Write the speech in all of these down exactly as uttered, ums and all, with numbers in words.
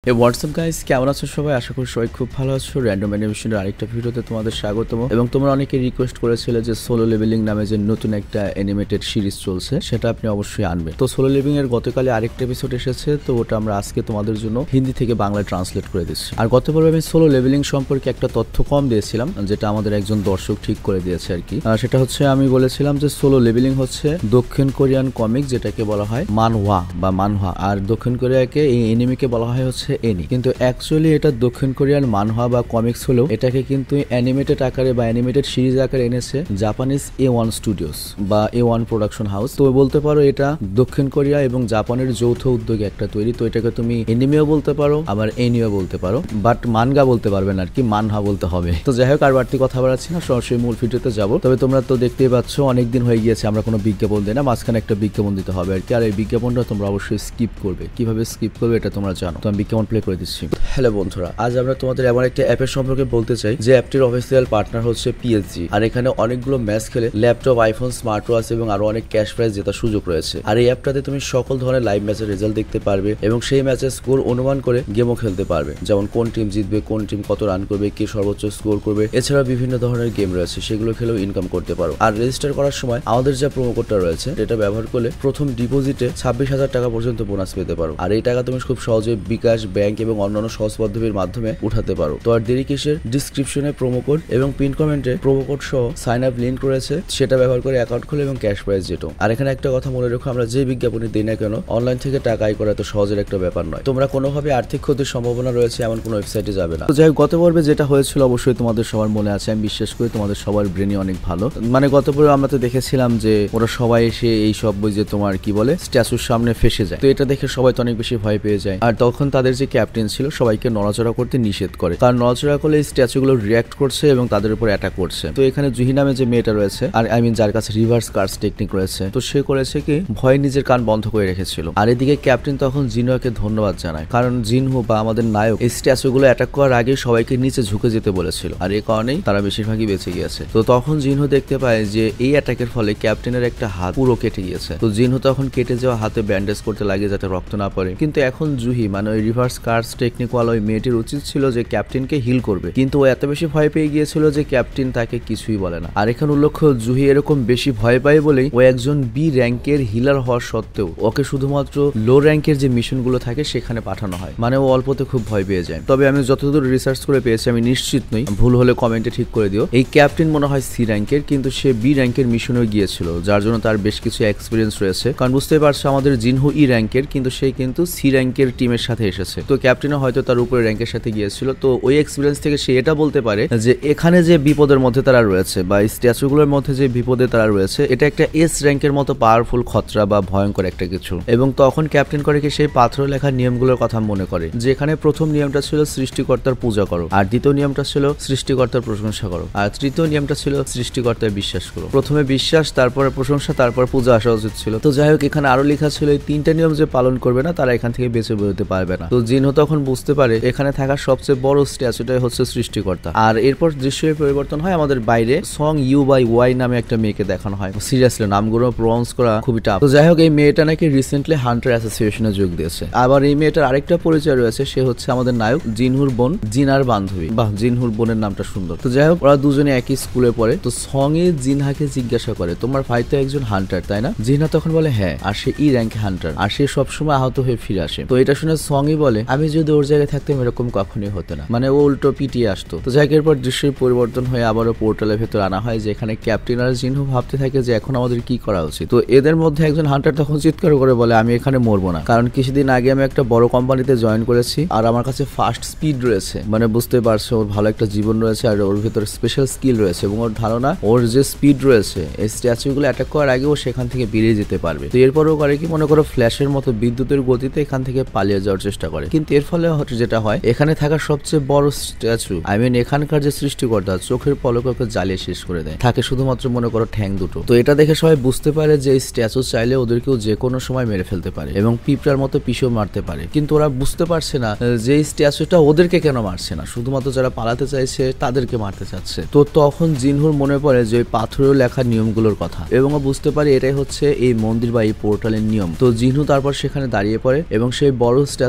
এ WhatsApp guys, কেমন আছো সবাই? আশা করি সবাই খুব ভালো আছো। র্যান্ডম অ্যানিমেশনের আরেকটা ভিডিওতে তোমাদের স্বাগতম। এবং তোমরা অনেকে রিকোয়েস্ট করেছিলে যে সোলো লেভেলিং নামে যে নতুন একটা অ্যানিমেটেড সিরিজ চলছে সেটা আপনি অবশ্যই আনবেন। তো সোলো লেভেলিং এর গতকালে আরেকটা এপিসোড এসেছে, তো ওটা আমরা আজকে তোমাদের জন্য হিন্দি থেকে বাংলায় ট্রান্সলেট করে দিচ্ছি। আর গত পর্বে আমি সোলো লেভেলিং সম্পর্কে একটা তথ্য কম দিয়েছিলাম, যেটা আমাদের একজন দর্শক ঠিক করে দিয়েছে আর কি। সেটা হচ্ছে আমি বলেছিলাম যে সোলো লেভেলিং হচ্ছে দক্ষিণ কোরিয়ান কমিক, যেটাকে বলা হয় মানহোয়া বা মানহোয়া, আর দক্ষিণ কোরিয়াকে এই এনিমিকে বলা হয় হচ্ছে এনি। কিন্তু অ্যাকচুয়ালি এটা দক্ষিণ কোরিয়ান মানহোয়া বা কমিক্স হলেও এটাকে কিন্তু অ্যানিমেটেড আকারে বা অ্যানিমেটেড সিরিজ আকারে এনেছে জাপানিজ এ ওয়ান স্টুডিওস বা এ ওয়ান প্রোডাকশন হাউস। তো বলতে পারো এটা দক্ষিণ কোরিয়া এবং জাপানের যৌথ উদ্যোগে একটা তৈরি। তো এটাকে তুমি এনিমেও বলতে পারো, আবার এনিও বলতে পারো, বাট মানগা বলতে পারবে না আর কি, মানহা বলতে হবে। তো যাই হোক, আর বাড়তি কথা বাড়াচ্ছি না, সরাসরি মূল ভিডিওতে যাবো। তবে তোমরা তো দেখতেই পাচ্ছ অনেকদিন হয়ে গিয়েছে আমরা কোনো বিজ্ঞাপন দিই না, মাঝখানে একটা বিজ্ঞাপন দিতে হবে আর কি। আর এই বিজ্ঞাপনটা তোমরা অবশ্যই স্কিপ করবে। কিভাবে স্কিপ করবে এটা তোমরা জানো, তো আমি বিজ্ঞাপন প্লে করে দিচ্ছি। হ্যালো বন্ধুরা, আজ আমরা তোমাদের এমন একটা অ্যাপের সম্পর্কে বলতে চাই যে অ্যাপটির অফিসিয়াল পার্টনার হচ্ছে পিএসজি। আর এখানে অনেকগুলো ম্যাচ খেলে ল্যাপটপ, আইফোন, স্মার্ট ওয়াচ এবং আরো অনেক ক্যাশ প্রাইজ জেতার সুযোগ রয়েছে। আর এই অ্যাপটাতে তুমি সকল ধরনের লাইভ ম্যাচের রেজাল্ট দেখতে পারবে এবং সেই ম্যাচের স্কোর অনুমান করে গেমও খেলতে পারবে, যেমন কোন টিম জিতবে, কোন টিম কত রান করবে, কে সর্বোচ্চ স্কোর করবে। এছাড়া বিভিন্ন ধরনের গেম রয়েছে, সেগুলো খেলেও ইনকাম করতে পারো। আর রেজিস্টার করার সময় আমাদের যা প্রোমো কোডটা রয়েছে এটা ব্যবহার করলে প্রথম ডিপোজিটে ছাব্বিশ হাজার টাকা পর্যন্ত বোনাস পেতে পারো। আর এই টাকা তুমি খুব সহজে বিকাশ, ব্যাংক এবং অন্যান্য সহজ পদ্ধতির মাধ্যমে উঠাতে পারো। তো আর দেরি কিসের, ডিসক্রিপশনে প্রোমো কোড এবং পিন কমেন্টে প্রোমো কোড সহ সাইন আপ লিংক রয়েছে, সেটা ব্যবহার করে অ্যাকাউন্ট খুলে এবং ক্যাশ প্রাইজ যেটো। আর এখানে একটা কথা মনে রেখো, আমরা যে বিজ্ঞাপনী দিই না কেন অনলাইন থেকে টাকা আয় করা তো সহজের একটা ব্যাপার নয়। তোমরা কোনোভাবে আর্থিক ক্ষতির সম্ভাবনা রয়েছে এমন কোনো ওয়েবসাইটে যাবে না। তো যাই হোক, গত পর্বে যেটা হয়েছিল অবশ্যই তোমাদের সবার মনে আছে, আমি বিশ্বাস করি তোমাদের সবার ব্রেনই অনেক ভালো। মানে গত পর্বে আমরা তো দেখেছিলাম যে ওরা সবাই এসে এই সব বই যে তোমার কি বলে স্ট্যাচুর সামনে ফেসে যায়। তো এটা দেখে সবাই তো অনেক বেশি ভয় পেয়ে যায়। আর তখন তাদের যে ক্যাপ্টেন ছিল সবাইকে নড়াচড়া করতে নিষেধ করে, কারণ নড়াচড়া করলে এই স্ট্যাচুগুলো রিয়াক্ট করছে এবং তাদের উপর অ্যাটাক করছে। তো এখানে জুহি নামে যে মেয়েটা রয়েছে, আর আই মিন যার কাছে রিভার্স কার্স টেকনিক রয়েছে, তো সে করেছে কি ভয় নিজের কান বন্ধ করে রেখেছিল। আর এদিকে ক্যাপ্টেন তখন জিনহুকে ধন্যবাদ জানায়, কারণ জিনহু বা আমাদের নায়ক এই স্ট্যাচুগুলো অ্যাটাক করার আগে সবাইকে নিচে ঝুঁকে যেতে বলেছিল, আর এই কারণেই তারা বেশিরভাগই বেঁচে গিয়েছে। তো তখন জিনহু দেখতে পায় যে এই অ্যাটাকের ফলে ক্যাপ্টেনের একটা হাত পুরো কেটে গিয়েছে। তো জিনহু তখন কেটে যাওয়া হাতে ব্যান্ডেজ করতে লাগে যাতে রক্ত না পড়ে। কিন্তু এখন জুহি মানে ওই রিভার্স কার্স টেকনিক ওয়ালা ওই মেয়েটির উচিত ছিল যে ক্যাপ্টেনকে হিল করবে, কিন্তু ও এত বেশি ভয় পেয়ে গিয়েছিল যে ক্যাপ্টেন তাকে কিছুই বলে না। আর এখানে উল্লেখ্য, জুহি এরকম বেশি ভয় পায় বলেই ও একজন বি র্যাঙ্কের হিলার হওয়ার সত্ত্বেও ওকে শুধুমাত্র লো র্যাঙ্কের যে মিশন গুলো থাকে সেখানে পাঠানো হয়, মানে ও অল্পতে খুব ভয় পেয়ে যায়। তবে আমি যতদূর রিসার্চ করে পেয়েছি, আমি নিশ্চিত নই, ভুল হলে কমেন্টে ঠিক করে দিও, এই ক্যাপ্টেন মনে হয় সি র্যাঙ্কের, কিন্তু সে বি র্যাঙ্কের মিশনেও গিয়েছিল, যার জন্য তার বেশ কিছু এক্সপিরিয়েন্স রয়েছে। কারণ বুঝতে পারছো আমাদের জিনহু ই র্যাঙ্কের, কিন্তু সে কিন্তু সি র্যাঙ্কের টিমের সাথে এসেছে। তো ক্যাপ্টেনও হয়তো তার উপরে র্যাঙ্কের সাথে গিয়েছিল। তো ওই এক্সপিরিয়েন্স থেকে সে এটা বলতে পারে যে এখানে যে বিপদের মধ্যে তারা রয়েছে বা এই স্ট্যাচুগুলোর মধ্যে যে বিপদে তারা রয়েছে, এটা একটা এস র্যাঙ্কের মতো পাওয়ারফুল খতরা বা ভয়ঙ্কর একটা কিছু। এবং তখন ক্যাপ্টেন করে কি সেই পাথর লেখা নিয়মগুলোর কথা মনে করে, যেখানে প্রথম নিয়মটা ছিল সৃষ্টিকর্তার পূজা করো, আর দ্বিতীয় নিয়মটা ছিল সৃষ্টিকর্তার প্রশংসা করো, আর তৃতীয় নিয়মটা ছিল সৃষ্টিকর্তায় বিশ্বাস করো। প্রথমে বিশ্বাস, তারপরে প্রশংসা, তারপর পূজা আসা উচিত ছিল। তো যাই হোক, এখানে আরো লেখা ছিল এই তিনটা নিয়ম যে পালন করবে না তারা এখান থেকে বেঁচে বেরোতে পারবে না। তো জিনহু তখন বুঝতে পারে এখানে থাকা সবচেয়ে বড় স্ট্যাচুটাই হচ্ছে সৃষ্টিকর্তা। আর এরপর দৃশ্যের পরিবর্তন হয়, আমাদের বাইরে সং ইউ বাই ওয়াই নামে একটা মেয়েকে দেখানো হয়। সিরিয়াসলি নামগুলো প্রনাউন্স করা খুবই টাফ। তো যাই হোক, এই মেয়েটা নাকি রিসেন্টলি হান্টার অ্যাসোসিয়েশনে যোগ দিয়েছে। আবার এই মেয়েটার আরেকটা পরিচয় রয়েছে, সে হচ্ছে আমাদের নায়ক জিনহুর বোন, জিনার বান্ধবী। বাহ, জিনহুর বোনের নামটা সুন্দর। তো যাই হোক, ওরা দুজনে একই স্কুলে পড়ে। তো সং এ জিনহাকে জিজ্ঞাসা করে তোমার ভাই তো একজন হান্টার তাই না? জিনহা তখন বলে হ্যাঁ, আর সে ই র্যাঙ্ক হান্টার, আর সে সবসময় আহত হয়ে ফিরে আসে। তো এটা শুনে সঙ্গই বলে আমি যদি ওর জায়গায় থাকতাম এরকম কখনোই হতো না, মানে ও উল্টো পিটিয়ে আসতো। তো জায়গার পর দৃশ্যের পরিবর্তন হয়ে আবারও পোর্টালের ভেতর আনা হয়, যেখানে ক্যাপ্টেন আর জিনহু ভাবতে থাকে যে এখন আমাদের কি করা উচিত। তো এদের মধ্যে একজন হান্টার তখন চিৎকার করে বলে আমি এখানে মরবো না, কারণ কিছুদিন আগে আমি একটা বড় কোম্পানিতে জয়েন করেছি আর আমার কাছে ফাস্ট স্পিড রয়েছে, মানে বুঝতে পারছো ওর ভালো একটা জীবন রয়েছে আর ওর ভেতরে স্পেশাল স্কিল রয়েছে, এবং ওর ধারণা ওর যে স্পিড রয়েছে এই স্ট্যাচুগুলো অ্যাটাক করার আগে ও সেখান থেকে বেরিয়ে যেতে পারবে। তো এরপরও করে কি, মনে করো ফ্ল্যাশের মতো বিদ্যুতের গতিতে এখান থেকে পালিয়ে যাওয়ার চেষ্টা করে। কিন্তু এর ফলে যেটা হয়, এখানে থাকা সবচেয়ে বড় স্ট্যাচু আই মিন এখানকার যে সৃষ্টিকর্তা চোখের পলকে জ্বালিয়ে শেষ করে দেয়, থাকে শুধুমাত্র মনে করো ঠ্যাং দুটো। তো এটা দেখে সবাই বুঝতে পারে যে এই স্ট্যাচু চাইলে ওদেরকেও যে কোনো সময় মেরে ফেলতে পারে এবং পিঁপড়ার মতো পিষেও মারতে পারে। কিন্তু ওরা বুঝতে পারছে না যে এই স্ট্যাচুটা ওদেরকে কেন মারছে না, শুধুমাত্র যারা পালাতে চাইছে তাদেরকে মারতে চাচ্ছে। তো তখন জিনহুর মনে পড়ে যে পাথরেও লেখা নিয়মগুলোর কথা, এবং ও বুঝতে পারে এটাই হচ্ছে এই মন্দির বা এই পোর্টালের নিয়ম। তো জিনহু তারপর সেখানে দাঁড়িয়ে পড়ে এবং সেই বড় স্ট্যাচুর সামনে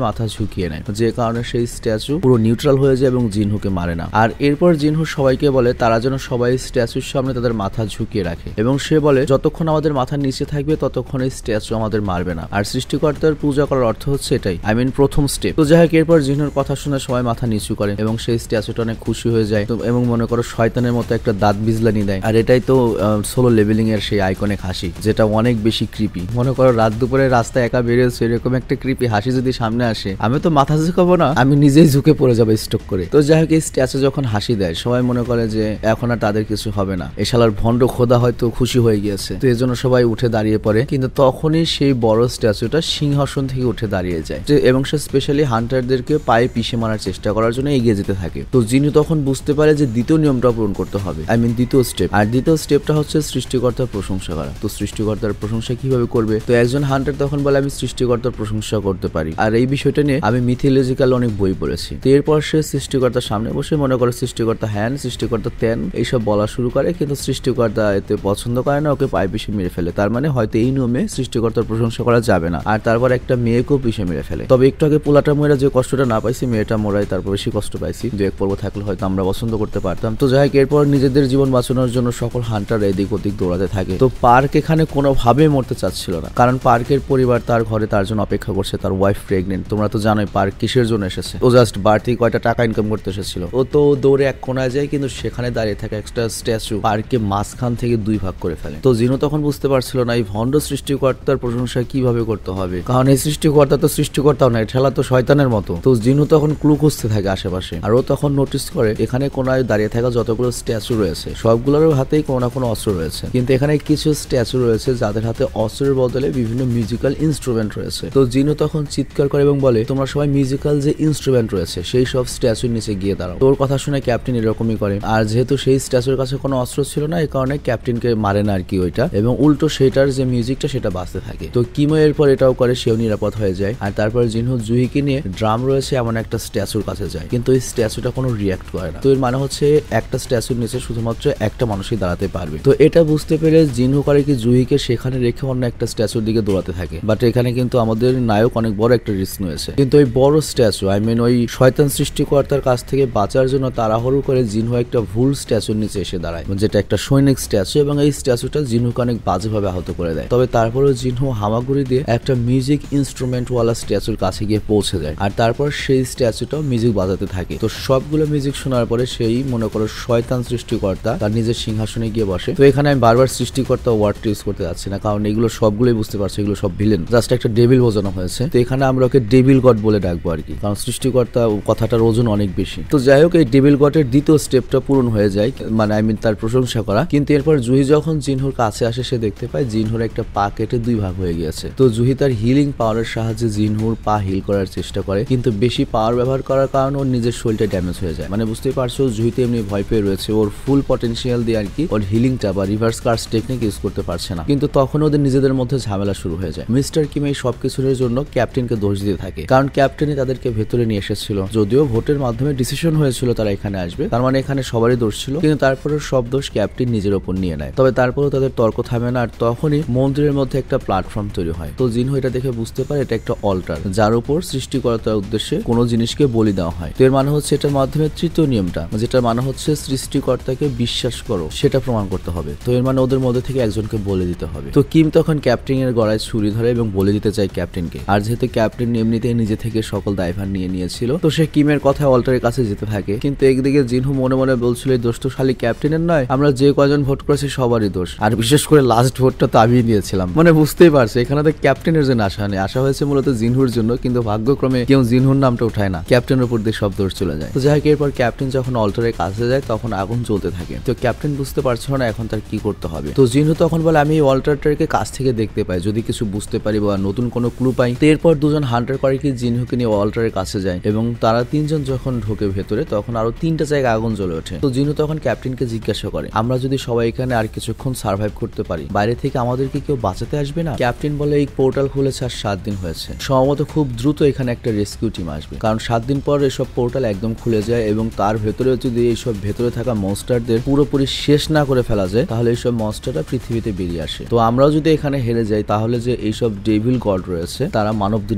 মাথা ঝুঁকিয়ে নেয়, যে কারণে সেই স্ট্যাচু পুরো নিউট্রাল হয়ে যায় এবং জিনহুকে মারে না। আর এরপর জিনহু সবাইকে বলে তারা যেন সবাই স্ট্যাচুর সামনে তাদের মাথা ঝুঁকিয়ে রাখে এবং সে বলে যতক্ষণ আমাদের মাথার নিচে থাকবে ততক্ষণ এই স্ট্যাচু আমাদের মারবে না। আর সৃষ্টিকর্তার পূজা করার অর্থ হচ্ছে এটাই, আই মিন প্রথম স্টেপ। তো যাই হোক, এরপর জিনহুর কথা শুনে সবাই মাথা নিচু করে এবং সেই স্ট্যাচুটা অনেক খুশি হয়ে যায় এবং মনে করো শয়তানের মতো একটা দাঁত বিজলানি দেয়। আর এটাই তো সোলো লেভেলিং এর সেই আইকনিক হাসি, যেটা অনেক বেশি ক্রিপি। মনে করো রাত দুপুরে রাস্তায় একা বেরিয়েছে, এরকম একটা ক্রিপি হাসি যদি সামনে আসে, আমি তো মাথা ঝুঁকাবো না, আমি নিজেই ঝুঁকে পড়ে যাবো স্টক করে। তো যাই হোক, এই স্ট্যাচু যখন হাসি দেয় সবাই মনে করে যে এখন আর তাদের কিছু হবে না, এ শালার ভণ্ড খোদা হয়তো খুশি হয়ে গিয়েছে। তো এই জন্য সবাই উঠে দাঁড়িয়ে পড়ে, কিন্তু তখনই সেই বড় স্ট্যাচুটা সিংহাসন থেকে উঠে দাঁড়িয়ে যায় এবং সে স্পেশালি হান্টারদেরকে পায়ে পিষে মারার চেষ্টা করার জন্য এগিয়ে যেতে থাকে। তো জিনু তখন বুঝতে পারে যে দ্বিতীয় নিয়মটা পূরণ করতে হবে, আই মিন দ্বিতীয় স্টেপ। আর দ্বিতীয় স্টেপটা হচ্ছে সৃষ্টিকর্তার প্রশংসা করা। তো সৃষ্টিকর্তার প্রশংসা কিভাবে করবে? তো একজন হান্টার তখন বলে আমি সৃষ্টিকর্তার প্রশংসা করতে পারি, আর এই বিষয়টা নিয়ে আমি মিথোলজিক্যাল অনেক বই পড়েছি। তো এরপর সে সৃষ্টিকর্তার সামনে বসে মনে করে সৃষ্টিকর্তা হ্যান, সৃষ্টিকর্তা তেন এইসব বলা শুরু করে, কিন্তু সৃষ্টিকর্তা এতে পছন্দ করে না, ওকে পায়ে পিষে মেরে ফেলে। তার মানে হয়তো এই নিয়মে সৃষ্টিকর্তার প্রশংসা করা যাবে না। আর তারপর একটা মেয়েকেও পিষে মেরে ফেলে। তবে একটু আগে পোলাটা মেয়েরা যে কষ্টটা না পাইছি, মেয়েটা মোড়াই তারপর বেশি কষ্ট পাইছি। দু এক পর্ব থাকলে হয়তো আমরা পছন্দ করতে পারতাম। তো যাই হোক, এরপর নিজেদের জীবন বাঁচানোর জন্য সকল হান্টার এদিক ওদিক দৌড়াতে থাকে। তো পার্ক এখানে কোনোভাবেই মরতে চাচ্ছিল না, কারণ পার্কের পরিবার তার ঘরে তার জন্য অপেক্ষা করছে, তার ওয়াইফ প্রেগনেন্ট। তোমরা তো জানোই পার্ক কিসের জন্য এসেছে, ও জাস্ট বার থেকে কয়টা টাকা ইনকাম করতে এসেছিল। ও তো দৌড়ে এক কোনায় যায়, কিন্তু সেখানে দাঁড়িয়ে থাকা একটা স্ট্যাচু পার্কে মাঝখান থেকে দুই ভাগ করে ফেলে। তো জিনু তখন বুঝতে পারছিল না এই ভণ্ড সৃষ্টিকর্তার প্রশংসা কিভাবে করতে হবে, কারণ এই সৃষ্টিকর্তা তো সৃষ্টিকর্তাও না, ঠেলা তো শয়তানের মতো। তো জিনু তখন ক্লু খুঁজতে থাকে আশেপাশে, আর ও তখন নোটিস করে এখানে কোনায় দাঁড়িয়ে থাকা যতগুলো স্ট্যাচু রয়েছে সবগুলোর হাতেই কোনো না কোনো অস্ত্র রয়েছে, কিন্তু এখানে কিছু স্ট্যাচু রয়েছে যাদের হাতে অস্ত্রের বদলে বিভিন্ন মিউজিক্যাল ইনস্ট্রুমেন্ট রয়েছে। তো জিনু তখন চিৎকার করে এবং বলে তোমরা সবাই মিউজিক্যাল যে ইনস্ট্রুমেন্ট রয়েছে সেই সব স্ট্যাচুর নিচে গিয়ে দাঁড়াও। তোর কথা শুনে ক্যাপ্টেন এরকমই করে, আর যেহেতু সেই স্ট্যাচুর কাছে কোনো অস্ত্র ছিল না, এই কারণে ক্যাপ্টেনকে মারে না আর কি ওইটা, এবং উল্টো সেটার যে মিউজিকটা সেটা বাজতে থাকে। তো কিমো এরপর এটাও করে, সেও নিরাপদ হয়ে যায়। আর তারপর জিনহু জুহিকে নিয়ে ড্রাম রয়েছে এমন একটা স্ট্যাচুর কাছে যায়, কিন্তু এই স্ট্যাচুটা কোনো রিয়াক্ট করে না। তো এর মানে হচ্ছে একটা স্ট্যাচুর নিচে শুধুমাত্র একটা মানুষই দাঁড়াতে পারবে। তো এটা বুঝতে পেরে জিনহু করে কি জুহিকে সেখানে রেখে অন্য একটা স্ট্যাচুর দিকে দৌড়াতে থাকে। বাট এখানে কিন্তু আমাদের নায়ক অনেক বড় একটা রিস্ক নিয়েছে, কিন্তু ওই বড় স্ট্যাচু আই মিন ওই শয়তান সৃষ্টিকর্তার কাছ থেকে বাঁচার জন্য তাড়াহুড়ো করে জিনহু একটা ভুল স্ট্যাচুর নিচে এসে দাঁড়ায়, যেটা একটা সৈনিক স্ট্যাচু, এবং এই স্ট্যাচুটা জিনহুকে অনেক বাজেভাবে আহত করে দেয়। তবে তারপরেও জিনহু হামাগুড়ি দিয়ে একটা মিউজিক ইনস্ট্রুমেন্ট ওয়ালা স্ট্যাচুর কাছে গিয়ে পৌঁছে যায়, আর তারপর সেই স্ট্যাচুটাও মিউজিক বাজাতে থাকে। তো সবগুলো মিউজিক শোনার পরে সেই মনে করো শয়তান সৃষ্টিকর্তা তার নিজের সিংহাসনে গিয়ে বসে। তো এখানে আমি বারবার সৃষ্টিকর্তা ওয়ার্ডটা ইউজ করতে যাচ্ছি না, কারণ এগুলো সবগুলোই বুঝতে পারছো এগুলো সব ভিলেন, জাস্ট একটা ডেভিল বোঝানো হয়েছে। তো এখানে আমরা ওকে ডেভিল গড বলে ডাকবো আর কি, কারণ সৃষ্টিকর্তা কথাটার ওজন অনেক বেশি। তো যাই হোক, এই ডেভিল গডের দ্বিতীয় স্টেপটা পূরণ হয়ে যায়, মানে আই মিন তার প্রশংসা করা। কিন্তু এরপর জুহি যখন জিনহুর কাছে আসে, সে দেখতে পায় জিনহুর একটা পা কেটে দুই ভাগ হয়ে গিয়েছে। তো জুহি তার হিলিং পাওয়ারের সাহায্যে জিনহুর পা হিল করার চেষ্টা করে, কিন্তু বেশি পাওয়ার ব্যবহার করার কারণে ওর নিজের শরীরটা ড্যামেজ হয়ে যায়। মানে বুঝতেই পারছো জুহিতে এমনি ভয় পেয়ে রয়েছে, ওর ফুল পটেনশিয়াল দিয়ে আর কি ওর হিলিংটা বা রিভার্স কার্স টেকনিক ইউজ করতে পারছে না। কিন্তু তখন ওদের নিজেদের মধ্যে ঝামেলা শুরু হয়ে যায়। মিস্টার কিম এই সবকিছুর জন্য ক্যাপ্টেনকে দোষ দিতে থাকে, কারণ ক্যাপ্টেনই তাদেরকে ভেতরে নিয়ে এসেছিল। যদিও ভোটের মাধ্যমে ডিসিশন হয়েছিল তারা এখানে আসবে, তার মানে এখানে সবারই দোষ ছিল, কিন্তু তারপরে সব দোষ ক্যাপ্টেন নিজের ওপর নিয়ে নেয়। তবে তারপরেও তাদের তর্ক থামে না, আর তখনই মন্দিরের মধ্যে একটা প্ল্যাটফর্ম তৈরি হয়। তো জিনহু এটা দেখে বুঝতে পারে এটা একটা অল্টার, যার উপর সৃষ্টিকর্তার উদ্দেশ্যে কোনো জিনিসকে বলি দেওয়া হয়। তো এর মানে হচ্ছে এটার মাধ্যমে তৃতীয় নিয়মটা, যেটার মানে হচ্ছে সৃষ্টিকর্তাকে বিশ্বাস করো, সেটা প্রমাণ করতে হবে। তো এর মানে ওদের মধ্যে থেকে একজনকে বলে দিতে হবে। তো কিম তখন ক্যাপ্টেনের গলায় ছুরি ধরে এবং বলে দিতে চায় ক্যাপ্টেনকে। আর যেহেতু ক্যাপ্টেন এমনিতেই নিজে থেকে সকল দায়ভার নিয়ে নিয়েছিল, তো সে কিমের কথায় অল্টারের কাছে যেতে থাকে। কিন্তু একদিকে জিনহু মনে মনে বলছিল এই দোষ তো খালি ক্যাপ্টেনের নয়, আমরা যে কয়জন ভোট করেছি সবারই দোষ, আর বিশেষ করে লাস্ট ভোটটা তো আমি নিয়েছিলাম। মানে বুঝতেই পারছে এখানে তো ক্যাপ্টেনের জন্য আসা নেই, আসা হয়েছে মূলত জিনহুর জন্য, কিন্তু ভাগ্যক্রমে কেউ জিনহুর নামটা উঠায় না, ক্যাপ্টেনের উপর দিয়ে সব দোষ চলে যায়। তো যাই হোক, এরপর ক্যাপ্টেন যখন অল্টারের কাছে যায় তখন আগুন জ্বলতে থাকে। তো ক্যাপ্টেন বুঝতে পারছিল না এখন তার কি করতে হবে। তো জিনহু তখন বলে আমি এই অল্টারটাকে কাছ থেকে দেখতে পাই, যদি কিছু বুঝতে পারি বা নতুন কোনো ক্লু পাই। তো এরপর দুজন হান্টার করে কি জিনহুকে নিয়ে অল্টারের কাছে যায়, এবং তারা তিনজন যখন ঢোকে ভেতরে তখন আরো তিনটা জায়গায় আগুন জ্বলে ওঠে। তো জিনহু তখন ক্যাপ্টেনকে জিজ্ঞাসা করে আমরা যদি সবাই এখানে আর কিছুক্ষণ সার্ভাইভ করতে পারি, বাইরে থেকে আমাদেরকে কেউ বাঁচাতে আসবে না? ক্যাপ্টেন বলে এই পোর্টাল খুলেছে আর সাত দিন হয়েছে, সম্ভবত খুব দ্রুত এখানে একটা রেস্কিউ টিম আসবে, কারণ সাত দিন পর এসব পোর্টাল একদম খুলে যায়, এবং তার ভেতরে যদি এইসব ভেতরে থাকা মনস্টারদের পুরোপুরি শেষ না করে ফেলা যায় তাহলে এইসব মনস্টাররা পৃথিবীতে বেরিয়ে আসে। তো আমরাও যদি এখানে হেরে যাই তাহলে যে এইসব ডেভিল গড রয়েছে তারা মানব দুনিয়াতে চলে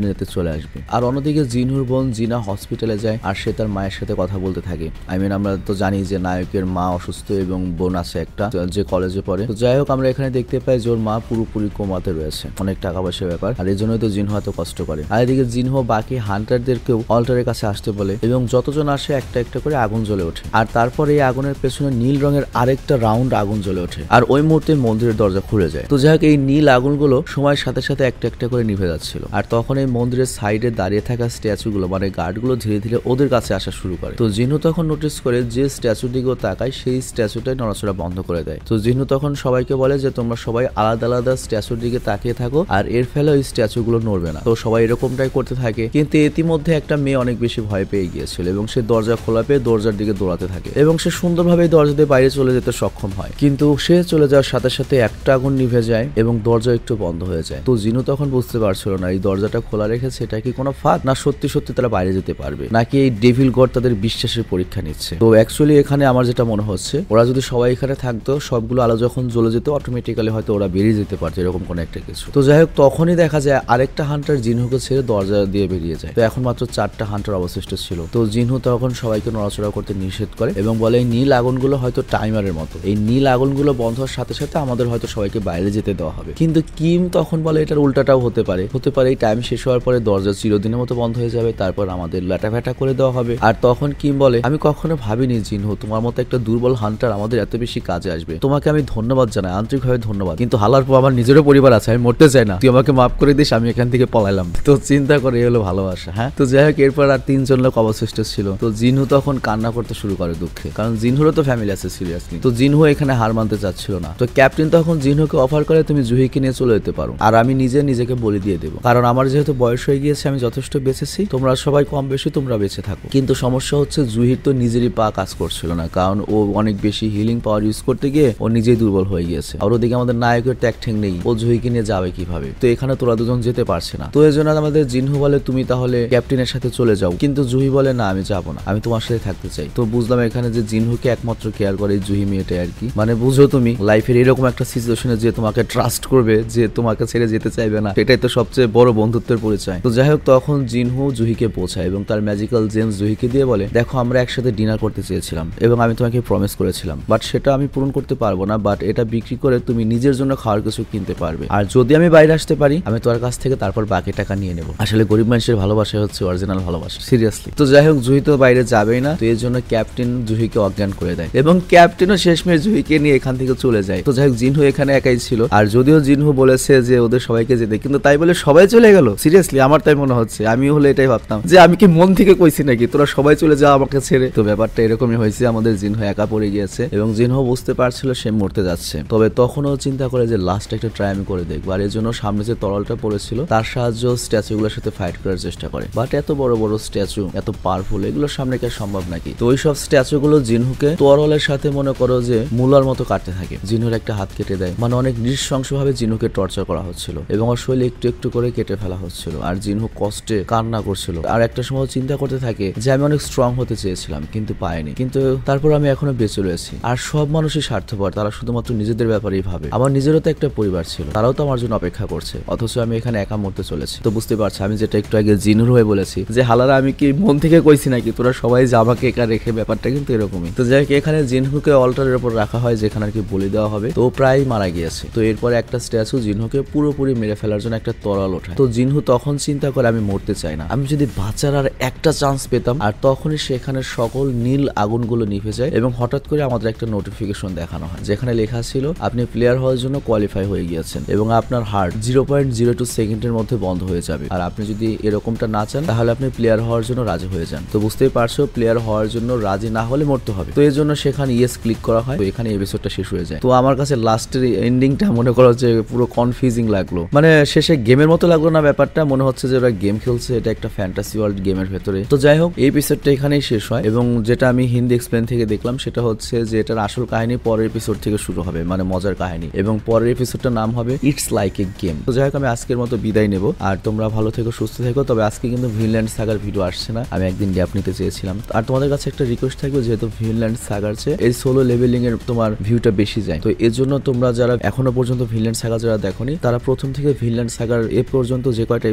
চলে আসবে। আর অন্যদিকে জিনহুর বোন জিনা হসপিটালে যায় আর সে তার মায়ের সাথে কথা বলতে থাকে। আই মিন আমরা তো জানি যে নায়কের মা অসুস্থ এবং বোন আছে একটা যে কলেজে পড়ে। তো যাই হোক আমরা এখানে দেখতে পাই যে ওর মা পুরোপুরি কোমাতে রয়েছে, অনেক টাকা পয়সার ব্যাপার, আর এই জন্যই তো জিনহু এত কষ্ট করে। আর এদিকে জিনহু বাকি হান্টারদেরকেও অল্টারের কাছে আসতে বলে এবং যতজন আসে একটা একটা করে আগুন জ্বলে ওঠে। আর তারপর এই আগুনের পেছনে নীল রঙের আরেকটা রাউন্ড আগুন জ্বলে ওঠে আর ওই মুহূর্তে মন্দিরের দরজা খুলে যায়। তো যাই হোক এই নীল আগুনগুলো সময়ের সাথে সাথে একটা একটা করে নিভে যাচ্ছিল। আর তখন এই মন্দিরের সাইডে দাঁড়িয়ে থাকা স্ট্যাচুগুলো মানে গার্ডগুলো ধীরে ধীরে ওদের কাছে আসা শুরু করে। তো জিনহু তখন নোটিস করে যে স্ট্যাচুর দিকেও তাকায় সেই স্ট্যাচুটাই নড়াচড়া বন্ধ করে দেয়। তো জিনহু তখন সবাইকে বলে যে তোমরা সবাই আলাদা আলাদা স্ট্যাচুর দিকে তাকিয়ে থাকো আর এর ফলে ওই স্ট্যাচুগুলো নড়বে না। তো সবাই এরকমটাই করতে থাকে, কিন্তু ইতিমধ্যে একটা মেয়ে অনেক বেশি ভয় পেয়ে গিয়েছিল এবং সে দরজা খোলা পেয়ে দরজার দিকে দৌড়াতে থাকে এবং সে সুন্দরভাবে দরজা দিয়ে বাইরে চলে যেতে সক্ষম হয়। কিন্তু সে চলে যাওয়ার সাথে সাথে একটা আগুন নিভে যায় এবং দরজা একটু বন্ধ হয়ে যায়। তো জিনু তখন বুঝতে পারছিল না এই দরজাটা খোলা রেখেছে এটা কি কোনো ফাঁদ, না সত্যি সত্যি তারা বাইরে যেতে পারবে, নাকি এই ডেভিল গড তাদের বিশ্বাসের পরীক্ষা নিচ্ছে। তো অ্যাকচুয়ালি এখানে আমার যেটা মনে হচ্ছে ওরা যদি সবাই এখানে থাকতো সবগুলো আলো যখন জ্বলে যেত অটোমেটিক্যালি হয়তো ওরা বেরিয়ে যেতে পারতো, এরকম কোনো একটা কিছু। তো যাই হোক তখনই দেখা যায় আরেকটা হান্টার জিনহুকে ছেড়ে দরজা দিয়ে বেরিয়ে যায়। তো এখন মাত্র চারটা হান্টার অবশিষ্ট ছিল। তো জিনহু তখন সবাইকে নড়াচড়া করতে নিষেধ করে এবং বলে এই নীল আগুনগুলো হয়তো টাইমারের মতো, এই নীল আগুনগুলো বন্ধ হওয়ার সাথে সাথে আমাদের হয়তো সবাইকে বাইরে যেতে দেওয়া হবে। কিন্তু কিম তখন বলে এটার উল্টাটাও হতে পারে, হতে পারে এই টাইম শেষ হওয়ার পরে দরজা চিরদিনের মতো বন্ধ হয়ে যাবে, তারপর আমাদের লাটাফাটা করে দেওয়া হবে। আর তখন কিম বলে আমি কখনো ভাবিনি জিনহু তোমার মতো একটা দুর্বল হান্টার আমাদের এত বেশি কাজে আসবে, তোমাকে আমি ধন্যবাদ জানাই, আন্তরিকভাবে ধন্যবাদ, কিন্তু হালার পর আমার নিজেরও পরিবার আছে, আমি মরতে চাই না, তুই আমাকে মাফ করে দিস, আমি এখান থেকে পলাইলাম। তো চিন্তা করে এ হলো ভালোবাসা। হ্যাঁ, তো যাই হোক এরপর আর তিনজন লোক অবশিষ্ট ছিল। তো জিনহু তখন কান্না করতে শুরু করে দুঃখে, কারণ জিনহুরও তো ফ্যামিলি আছে সিরিয়াসলি। তো জিনহু এখানে হার মানতে চাচ্ছিল না। তো ক্যাপ্টেন তখন জিনহুকে অফার করে তুমি জুহিকে নিয়ে চলে যেতে পারো আর আমি নিজে নিজেকে বলি দিয়ে দেবো, কারণ আমার যেহেতু বয়স হয়ে গিয়েছে আমি যথেষ্ট বেঁচেছি, তোমরা সবাই কম বেশি তোমরা বেঁচে থাকো। কিন্তু সমস্যা হচ্ছে জুহির তো নিজেরই পা কাজ করছিল না, কারণ ও অনেক বেশি হিলিং পাওয়ার ইউজ করতে গিয়ে ও নিজেই দুর্বল হয়ে গিয়েছে। আর ওদিকে আমাদের নায়কের ট্যাগ ঠেং নেই, ও জুহিকে নিয়ে যাবে কিভাবে? তো এখানে তোরা দুজন যেতে পারছে না। তো এই জন্য আমাদের জিনহু বলে তুমি তাহলে ক্যাপ্টেনের সাথে চলে যাও, কিন্তু জুহি বলে না আমি যাবো না, আমি তোমার সাথে থাকতে চাই। তো বুঝলাম এখানে যে জিনহুকে একমাত্র কেয়ার করে এই জুহি মেয়েটাই আর কি। মানে বুঝো তুমি লাইফের এরকম একটা সিচুয়েশনে যে তোমাকে ট্রাস্ট করবে, যে তোমাকে ছেড়ে যেতে চাইবে না, সেটাই তো সবচেয়ে বড় বন্ধুত্বের পরিচয়। তো যাই হোক তখন জিনহু জুহিকে পৌঁছায় এবং তার ম্যাজিক্যাল জেমস জুহিকে দিয়ে বলে দেখো আমরা একসাথে ডিনার করতে চেয়েছিলাম এবং আমি তোমাকে প্রমিস করেছিলাম, বাট সেটা আমি পূরণ করতে পারবো না, বাট এটা বিক্রি করে তুমি নিজের জন্য খাওয়ার কিছু কিনতে পারবে, আর যদি আমি বাইরে আসতে পারি আমি তোমার কাছ থেকে তারপর বাকি টাকা নিয়ে নেবো। আসলে গরিব মানুষের ভালোবাসা হচ্ছে অরিজিনাল ভালোবাসা, সিরিয়াসলি। তো যাই হোক জুহি তো বাইরে যাবেই না, তো এর জন্য ক্যাপ্টেন জুহিকে অজ্ঞান করে দেয় এবং ক্যাপ্টেনও শেষমেশ জুহিকে নিয়ে এখান থেকে চলে যায়। তো যাই হোক জিনহু এখানে একাই ছিল, আর যদিও জিনহু বলেছে যে ওদের সবাইকে যেতে, কিন্তু তাই বলে সবাই চলে গেল? সিরিয়াসলি আমার তাই মনে হচ্ছে, আমি হলে এটাই ভাবতাম যে আমি কি মন থেকে কইছি নাকি তোরা সবাই চলে যাও আমাকে ছেড়ে। তো ব্যাপারটা এরকমই হয়েছে, আমাদের জিনহু একা পড়ে গিয়েছে এবং জিনহু বুঝতে পারছিল সে মরতে যাচ্ছে। তবে তখনও চিন্তা করে যে লাস্ট একটা ট্রাই আমি করে দেখবো, আর এর জন্য সামনে যে তরলটা পড়েছিল তার সাহায্য স্ট্যাচুগুলোর সাথে ফাইট করার চেষ্টা করে। বাট এত বড় বড় স্ট্যাচু এত পাওয়ারফুল, এগুলোর সামনে কি সম্ভব নাকি? তো ওই সব স্ট্যাচুগুলো জিনহুকে তরলের সাথে মনে করো যে মূলার মতো কাটতে থাকে। জিনহুর একটা হাত কেটে দেয়, মানে অনেক নৃশংসভাবে জিনহুকে টর্চার করা হচ্ছিল এবং ওর শরীরে একটু একটু করে কেটে ফেলা হচ্ছিল, আর জিনহু কষ্টে কান্না করছিল। আর একটা সময় চিন্তা করতে থাকে যে আমি অনেক স্ট্রং হতে চেয়েছিলাম কিন্তু পাইনি, কিন্তু তারপর আমি এখনো বেঁচে রয়েছি। আর সব মানুষই স্বার্থপর, তারা শুধুমাত্র নিজেদের ব্যাপারেই ভাবে। আমার নিজেরও তো একটা পরিবার ছিল, তারাও তো আমার জন্য অপেক্ষা করছে, অথচ আমি এখানে একা মরতে চলেছি। তো বুঝতে পারছি আমি যেটা একটু আগে জিনুর হয়ে বলেছি যে হালারা আমি কি মন থেকে কইছি নাকি তোরা সবাই যে আমাকে একা রেখে, ব্যাপারটা কিন্তু এরকমই। তো যাই হোক এখানে জিনহুকে অল্টারের উপর রাখা হয় যেখানে আর কি বলি দেওয়া হবে। তো প্রায় মারা গিয়েছে। তো এরপরে একটা স্ট্যাচু জিনহুকে পুরোপুরি মেরে ফেলার জন্য একটা তরল ওঠায়। তো জিনহু তখন চিন্তা করে আমি মরতে চাই না, আমি যদি বাঁচার আর একটা চান্স পেতাম। আর তখনই সেখানে সকল নীল আগুনগুলো নিভে যায় এবং হঠাৎ করে আমাদের একটা নোটিফিকেশন দেখানো হয় যেখানে লেখা ছিল আপনি প্লেয়ার হওয়ার জন্য কোয়ালিফাই হয়ে গিয়েছেন এবং আপনার heart zero point zero two সেকেন্ডের মধ্যে বন্ধ হয়ে যাবে। আর আপনি যদি এরকমটা না চান তাহলে আপনি প্লেয়ার হওয়ার জন্য রাজি হয়ে যান। তো বুঝতেই পারছো প্লেয়ার হওয়ার জন্য রাজি না হলে মরতে হবে। তো এর জন্য সেখানে ইয়েস ক্লিক করা হয়। তো এখানে এপিসোডটা শেষ হয়ে যায়। তো আমার কাছে লাস্টের এন্ডিংটা মনে করো যে পুরো কনফিউজিং লাগলো, মানে শেষে গেমের মতো লাগলো না, ব্যাপারটা মনে হচ্ছে যে ওরা গেম খেলছে, এটা একটা ফ্যান্টাসি ওয়ার্ল্ড গেমের ভেতরে। তো যাই হোক এই এপিসোডটা এখানেই শেষ হয় এবং যেটা আমি হিন্দি এক্সপ্লেন থেকে দেখলাম সেটা হচ্ছে যে এটার আসল কাহিনী পরের এপিসোড থেকে শুরু হবে, মানে মজার কাহিনী, এবং পরের এপিসোডটার নাম হবে ইটস লাইক এ গেম। তো যাই হোক আমি আজকের মতো বিদায় নেব, আর তোমরা ভালো থেকো, সুস্থ থেকো। তবে আজকে কিন্তু ভিনল্যান্ড সাগার ভিডিও আসছে না, আমি একদিন গ্যাপ নিতে চেয়েছিলাম। আর তোমাদের কাছে একটা রিকোয়েস্ট থাকবে, যেহেতু ভিনল্যান্ড সাগার চেয়ে এই সোলো লেভেলিং এর তোমার ভিউটা বেশি যায়, তো এর জন্য তোমরা যারা এখনো পর্যন্ত ভিনল্যান্ড সাগা যারা দেখোনি তারা প্রথম থেকে ভিনল্যান্ড সাগার এ পর্যন্ত যে কয়টা এপিসোড দিয়েছি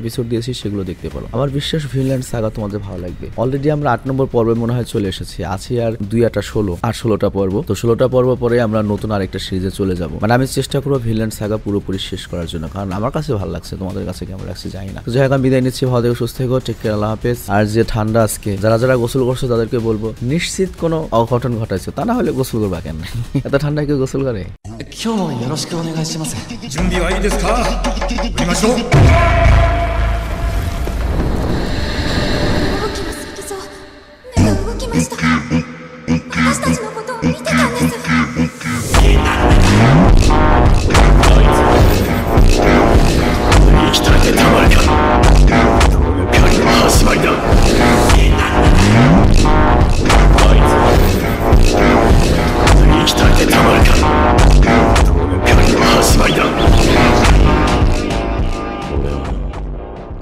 দিয়েছি সেগুলো দেখতে পারো। আমার বিশ্বাস ভিনল্যান্ড সাগা তোমাদের ভালো লাগবে। অলরেডি আমরা আট নম্বর পর্বে মনে হয় চলে এসেছি, আছি আর দুই আটা ষোলো আর ষোলোটা পর্ব। তো ষোলোটা পর্ব পরে আমরা নতুন আরেকটা সিরিজে চলে যাব। মানে আমি চেষ্টা করবো ভিনল্যান্ড সাগা পুরোপুরি শেষ করার জন্য, কারণ আমার কাছে ভালো লাগছে, তোমাদের কাছে কেমন লাগছে জানি না। যাই হোক আমি বিদায় নিচ্ছি, ভালো থেকো, সুস্থ থেকো, টেক কেয়ার, আল্লাহ হাফেজ। আর যে ঠান্ডা আজকে, যারা যারা গোসল করছো তাদেরকে বলবো নিশ্চিত কোনো অঘটন ঘটাইছে, তা না হলে গোসল করবা কেন? এত ঠান্ডায় কেউ গোসল করে? 今日もよろしくお願いします。 準備はいいですか？行きましょう。